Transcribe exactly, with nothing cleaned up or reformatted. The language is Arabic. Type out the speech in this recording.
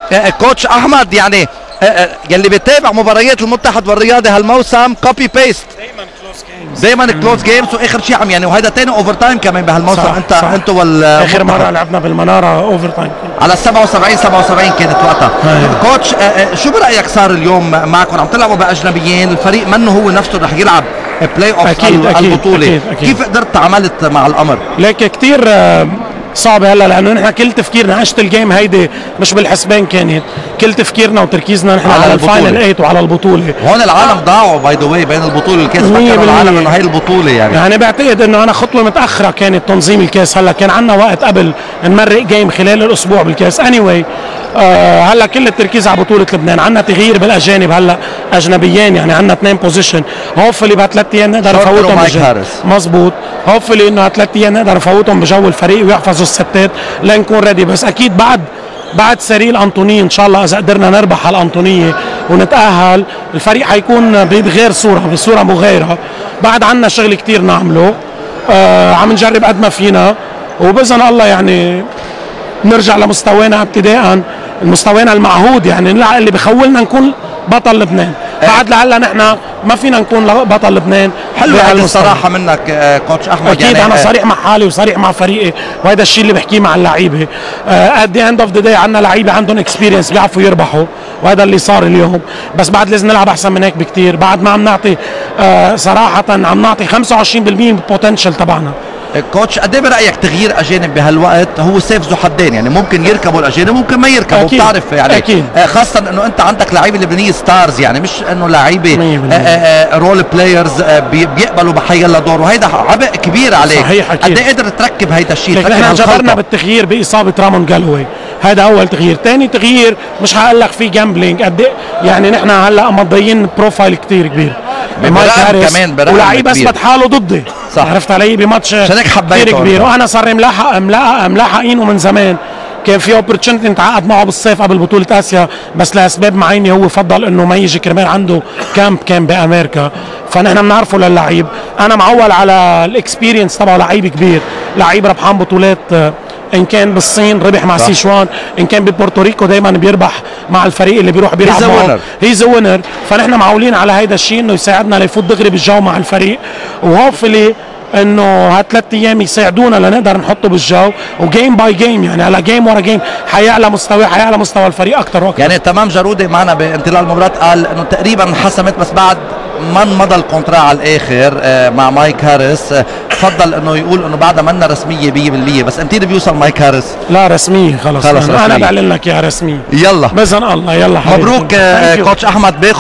كوتش احمد، يعني يلي بيتابع مباريات المتحد والرياضي هالموسم كوبي بيست، دايما كلوز جيمز دايما كلوز جيمز، واخر شيء عم يعني وهذا ثاني اوفر تايم كمان بهالموسم. صح انت صح. انتوا وال اخر مره لعبنا بالمناره اوفر تايم على سبعة وسبعين سبعة وسبعين كانت وقتها. كوتش شو برايك صار اليوم معكم؟ عم تلعبوا باجنبيين، الفريق منه هو نفسه رح يلعب بلاي اوف أكيد البطوله. أكيد أكيد. كيف قدرت تعاملت مع الامر؟ ليك كثير صعبه هلا، لانه نحن كل تفكيرنا عشت الجيم هيدي مش بالحسبان، كانت كل تفكيرنا وتركيزنا نحن على, على الفاينل ثمانية وعلى البطوله. هون العالم ضاعوا باي ذا واي بين البطوله والكاس، فكروا العالم انه هي البطوله يعني يعني بعتقد انه انا خطوه متاخره كانت تنظيم الكاس. هلا كان عندنا وقت قبل نمرق جيم خلال الاسبوع بالكاس. اني anyway آه هلا كل التركيز على بطوله لبنان. عندنا تغيير بالاجانب هلا اجنبيين، يعني عندنا اثنين بوزيشن، هوفلي بثلاث ايام نقدر نفوتهم مزبوط. هوفلي انه ثلاث ايام نقدر نفوتهم بجو الفريق ويحفظوا الستات لنكون ريدي. بس اكيد بعد بعد سري الانطونيه ان شاء الله اذا قدرنا نربح على الانطونيه ونتاهل، الفريق حيكون بغير صوره، بصوره مغايره. بعد عنا شغل كتير نعمله، آه عم نجرب قد ما فينا، وباذن الله يعني نرجع لمستوانا ابتداء، مستوانا المعهود، يعني اللي بخولنا نكون بطل لبنان. بعد لهلا نحن ما فينا نكون بطل لبنان. حلو هذه الصراحه منك كوتش احمد. اكيد يعني انا صريح مع حالي وصريح مع فريقي، وهذا الشيء اللي بحكيه مع اللعيبه. ات ذا اند اوف ذا داي عندنا لعيبه عندهم اكسبيرينس بيعرفوا يربحوا، وهذا اللي صار اليوم. بس بعد لازم نلعب احسن من هيك بكثير. بعد ما عم نعطي آه صراحه عم نعطي خمسة وعشرين بالمئة من البوتنشل تبعنا. كوتش قد ايه برايك تغيير اجانب بهالوقت هو سيف ذو حدين؟ يعني ممكن يركبوا الاجانب ممكن ما يركبوا، بتعرف يعني أكيد. خاصه انه انت عندك لعيبه لبنانيه ستارز، يعني مش انه لعيبه رول بلايرز بيقبلوا بحيلا دور، وهيدا عبء كبير عليك. صحيح اكيد. قد ايه قدرت تركب هيدا الشيء؟ نحن انجبرنا بالتغيير باصابه رامون جالوي، هذا اول تغيير. ثاني تغيير مش هقول لك في جامبلينج قد ايه، يعني نحن هلا مضيين بروفايل كثير كبير، مايك هاريس ولعيب اثبت حاله ضدي، صح. عرفت علي بماتش كثير كبير، وانا صار ملاحق ملاحق ملاحقينه من زمان. كان في اوبورتشنتي نتعاقد معه بالصيف قبل بطوله اسيا، بس لاسباب معينه هو فضل انه ما يجي كرمال عنده كامب كان بامريكا، فنحن بنعرفه للعيب. انا معول على الاكسبيرينس تبعه، لعيب كبير، لعيب ربحان بطولات، ان كان بالصين ربح مع سيشوان، ان كان ببورتوريكو دايما بيربح مع الفريق اللي بيروح بيلعب معه، هيز وينر. فنحن معولين على هيدا الشيء انه يساعدنا ليفوت دغري بالجو مع الفريق، وهوفلي انه هالثلاث ايام يساعدونا لنقدر نحطه بالجو، وجيم باي جيم يعني على جيم ورا جيم حيعلى مستوى حيعلى مستوى الفريق اكثر واكثر. يعني تمام جرودي معنا بانطلاق المباراه قال انه تقريبا انحسمت، بس بعد ما مضى الكونترا على الاخر مع مايك هاريس فضل انه يقول انه بعدها منا رسميه مية بالمية. بس امتى بيوصل مايك هاريس؟ لا رسميه خلص, خلص رسمية. انا بعلن لك يا رسميه يلا باذن الله. يلا مبروك كوتش احمد.